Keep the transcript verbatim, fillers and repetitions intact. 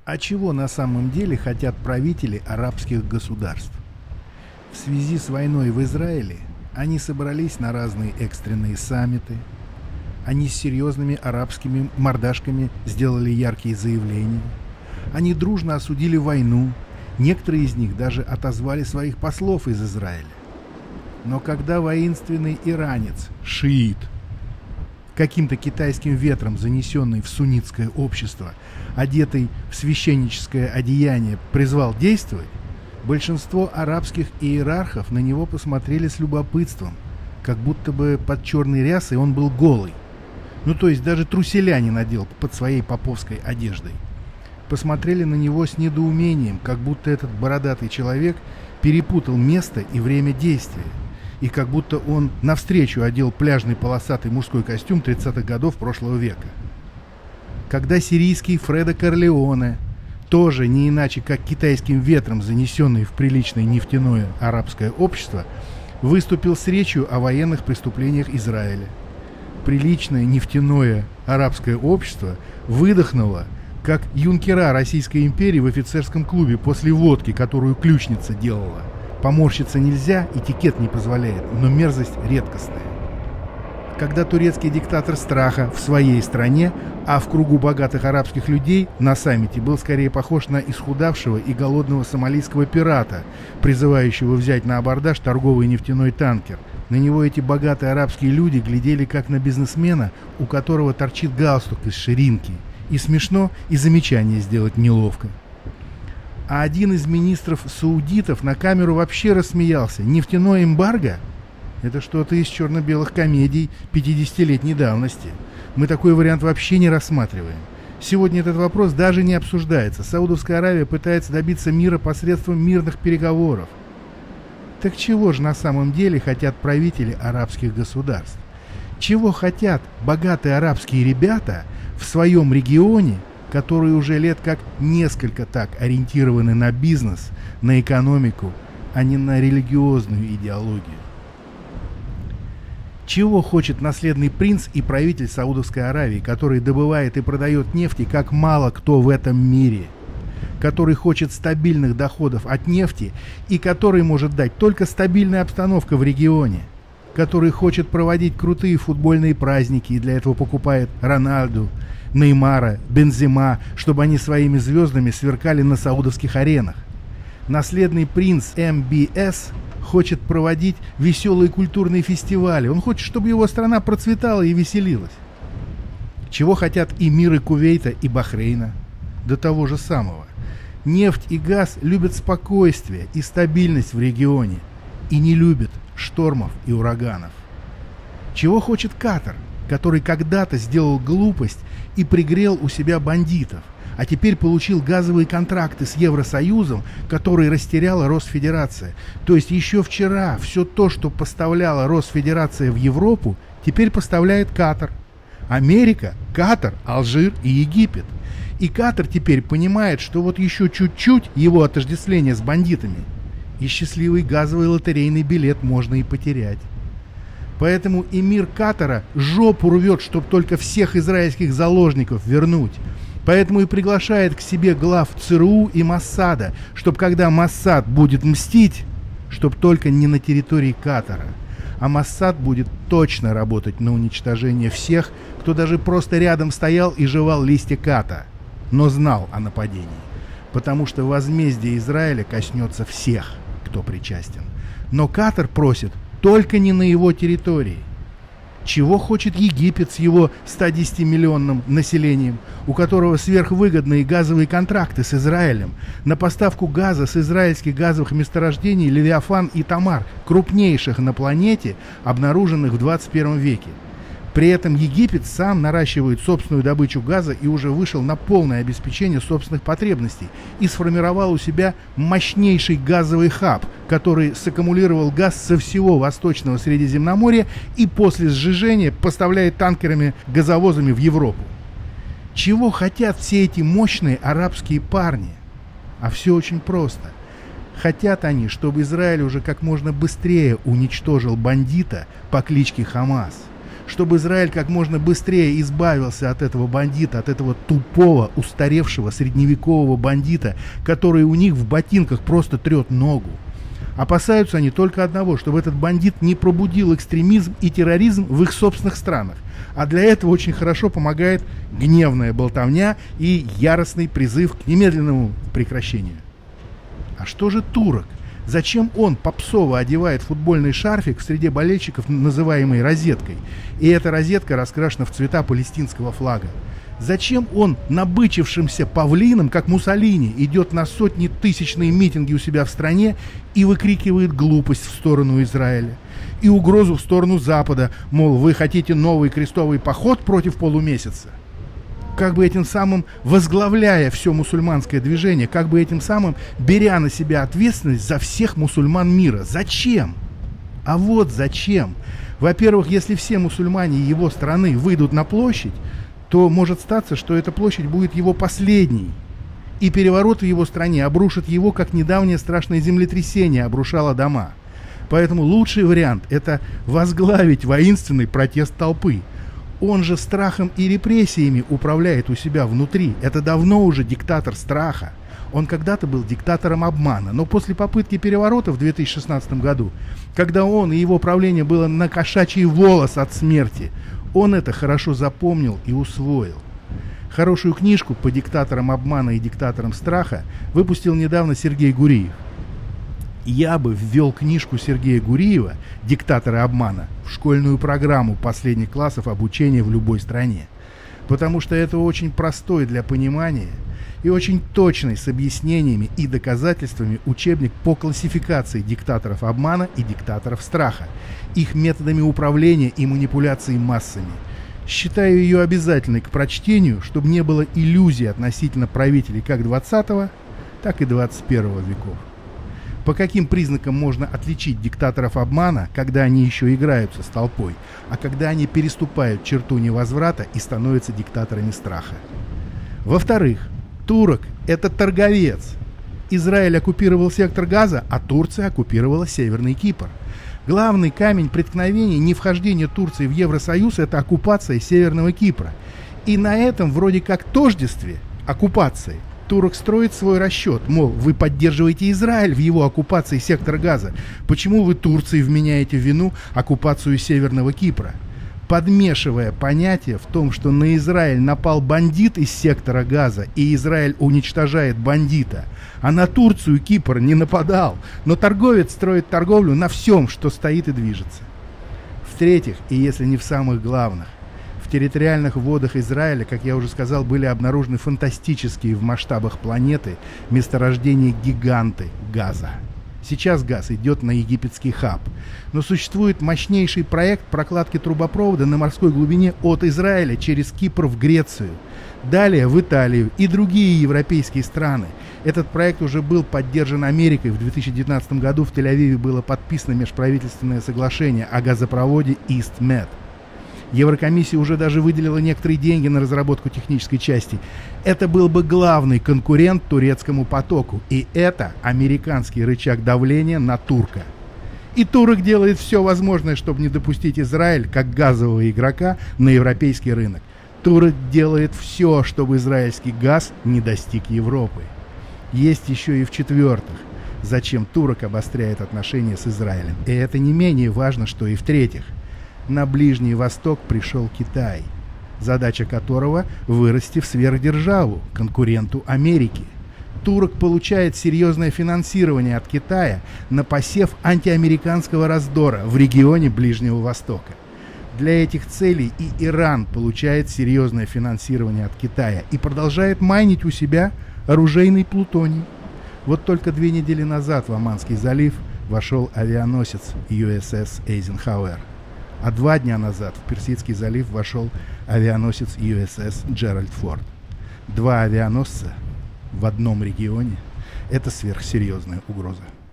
А чего на самом деле хотят правители арабских государств? В связи с войной в Израиле они собрались на разные экстренные саммиты. Они с серьезными арабскими мордашками сделали яркие заявления. Они дружно осудили войну. Некоторые из них даже отозвали своих послов из Израиля. Но когда воинственный иранец, шиит, каким-то китайским ветром занесенный в суннитское общество, одетый в священническое одеяние, призвал действовать, большинство арабских иерархов на него посмотрели с любопытством, как будто бы под черной рясой он был голый. Ну то есть даже труселя не надел под своей поповской одеждой. Посмотрели на него с недоумением, как будто этот бородатый человек перепутал место и время действия, и как будто он навстречу одел пляжный полосатый мужской костюм тридцатых годов прошлого века. Когда сирийский Фредо Корлеоне, тоже не иначе как китайским ветром занесенный в приличное нефтяное арабское общество, выступил с речью о военных преступлениях Израиля, приличное нефтяное арабское общество выдохнуло, как юнкера Российской империи в офицерском клубе после водки, которую ключница делала. Поморщиться нельзя, этикет не позволяет, но мерзость редкостная. Когда турецкий диктатор страха в своей стране, а в кругу богатых арабских людей на саммите был скорее похож на исхудавшего и голодного сомалийского пирата, призывающего взять на абордаж торговый нефтяной танкер. На него эти богатые арабские люди глядели как на бизнесмена, у которого торчит галстук из ширинки. И смешно, и замечание сделать неловко. А один из министров саудитов на камеру вообще рассмеялся. Нефтяное эмбарго? Это что-то из черно-белых комедий пятидесятилетней давности. Мы такой вариант вообще не рассматриваем. Сегодня этот вопрос даже не обсуждается. Саудовская Аравия пытается добиться мира посредством мирных переговоров. Так чего же на самом деле хотят правители арабских государств? Чего хотят богатые арабские ребята в своем регионе, которые уже лет как несколько так ориентированы на бизнес, на экономику, а не на религиозную идеологию? Чего хочет наследный принц и правитель Саудовской Аравии, который добывает и продает нефть, как мало кто в этом мире, который хочет стабильных доходов от нефти и который может дать только стабильная обстановка в регионе, который хочет проводить крутые футбольные праздники и для этого покупает Рональду, Неймара, Бензема, чтобы они своими звездами сверкали на саудовских аренах. Наследный принц эм би эс хочет проводить веселые культурные фестивали. Он хочет, чтобы его страна процветала и веселилась. Чего хотят эмиры Кувейта и Бахрейна? До того же самого. Нефть и газ любят спокойствие и стабильность в регионе и не любят штормов и ураганов. Чего хочет Катар, который когда-то сделал глупость и пригрел у себя бандитов, а теперь получил газовые контракты с Евросоюзом, которые растеряла Росфедерация. То есть еще вчера все то, что поставляла Росфедерация в Европу, теперь поставляет Катар. Америка, Катар, Алжир и Египет. И Катар теперь понимает, что вот еще чуть-чуть его отождествление с бандитами, и счастливый газовый лотерейный билет можно и потерять. Поэтому эмир Катара жопу рвет, чтобы только всех израильских заложников вернуть. Поэтому и приглашает к себе глав ЦРУ и Моссада, чтобы когда Моссад будет мстить, чтобы только не на территории Катара. А Моссад будет точно работать на уничтожение всех, кто даже просто рядом стоял и жевал листья ката, но знал о нападении. Потому что возмездие Израиля коснется всех, кто причастен. Но Катар просит только не на его территории. Чего хочет Египет с его ста десятимиллионным населением, у которого сверхвыгодные газовые контракты с Израилем на поставку газа с израильских газовых месторождений Левиафан и Тамар, крупнейших на планете, обнаруженных в двадцать первом веке. При этом Египет сам наращивает собственную добычу газа и уже вышел на полное обеспечение собственных потребностей и сформировал у себя мощнейший газовый хаб, который саккумулировал газ со всего Восточного Средиземноморья и после сжижения поставляет танкерами, газовозами в Европу. Чего хотят все эти мощные арабские парни? А все очень просто. Хотят они, чтобы Израиль уже как можно быстрее уничтожил бандита по кличке Хамас. чтобы Израиль как можно быстрее избавился от этого бандита, от этого тупого, устаревшего средневекового бандита, который у них в ботинках просто трет ногу. Опасаются они только одного, чтобы этот бандит не пробудил экстремизм и терроризм в их собственных странах. А для этого очень хорошо помогает гневная болтовня и яростный призыв к немедленному прекращению. А что же турок? Зачем он попсово одевает футбольный шарфик в среде болельщиков, называемый розеткой, и эта розетка раскрашена в цвета палестинского флага? Зачем он набычившимся павлином, как Муссолини, идет на сотни тысячные митинги у себя в стране и выкрикивает глупость в сторону Израиля и угрозу в сторону Запада, мол, вы хотите новый крестовый поход против полумесяца? Как бы этим самым возглавляя все мусульманское движение, как бы этим самым беря на себя ответственность за всех мусульман мира. Зачем? А вот зачем. Во-первых, если все мусульмане его страны выйдут на площадь, то может статься, что эта площадь будет его последней. И переворот в его стране обрушит его, как недавнее страшное землетрясение обрушало дома. Поэтому лучший вариант – это возглавить воинственный протест толпы. Он же страхом и репрессиями управляет у себя внутри. Это давно уже диктатор страха. Он когда-то был диктатором обмана, но после попытки переворота в две тысячи шестнадцатом году, когда он и его правление было на кошачий волос от смерти, он это хорошо запомнил и усвоил. Хорошую книжку по диктаторам обмана и диктаторам страха выпустил недавно Сергей Гуриев. Я бы ввел книжку Сергея Гуриева «Диктаторы обмана» в школьную программу последних классов обучения в любой стране. Потому что это очень простой для понимания и очень точный с объяснениями и доказательствами учебник по классификации диктаторов обмана и диктаторов страха, их методами управления и манипуляции массами. Считаю ее обязательной к прочтению, чтобы не было иллюзий относительно правителей как двадцатого, так и двадцать первого веков. По каким признакам можно отличить диктаторов обмана, когда они еще играются с толпой, а когда они переступают черту невозврата и становятся диктаторами страха? Во-вторых, турок – это торговец. Израиль оккупировал сектор Газа, а Турция оккупировала Северный Кипр. Главный камень преткновения не вхождения Турции в Евросоюз – это оккупация Северного Кипра. И на этом вроде как тождестве оккупации турок строит свой расчет, мол, вы поддерживаете Израиль в его оккупации сектора Газа. Почему вы Турции вменяете в вину оккупацию Северного Кипра? Подмешивая понятие в том, что на Израиль напал бандит из сектора Газа, и Израиль уничтожает бандита, а на Турцию Кипр не нападал, но торговец строит торговлю на всем, что стоит и движется. В-третьих, и если не в самых главных, в территориальных водах Израиля, как я уже сказал, были обнаружены фантастические в масштабах планеты месторождения гиганты газа. Сейчас газ идет на египетский хаб, но существует мощнейший проект прокладки трубопровода на морской глубине от Израиля через Кипр в Грецию, далее в Италию и другие европейские страны. Этот проект уже был поддержан Америкой. В две тысячи девятнадцатом году в Тель-Авиве было подписано межправительственное соглашение о газопроводе EastMed. Еврокомиссия уже даже выделила некоторые деньги на разработку технической части. Это был бы главный конкурент турецкому потоку. И это американский рычаг давления на турка. И турок делает все возможное, чтобы не допустить Израиль, как газового игрока, на европейский рынок. Турок делает все, чтобы израильский газ не достиг Европы. Есть еще и в-четвертых, зачем турок обостряет отношения с Израилем. И это не менее важно, что и в-третьих. На Ближний Восток пришел Китай, задача которого – вырасти в сверхдержаву, конкуренту Америки. Турок получает серьезное финансирование от Китая на посев антиамериканского раздора в регионе Ближнего Востока. Для этих целей и Иран получает серьезное финансирование от Китая и продолжает майнить у себя оружейный плутоний. Вот только две недели назад в Оманский залив вошел авианосец ю эс эс Эйзенхауэр. А два дня назад в Персидский залив вошел авианосец ю эс эс Джеральд Форд. Два авианосца в одном регионе – это сверхсерьезная угроза.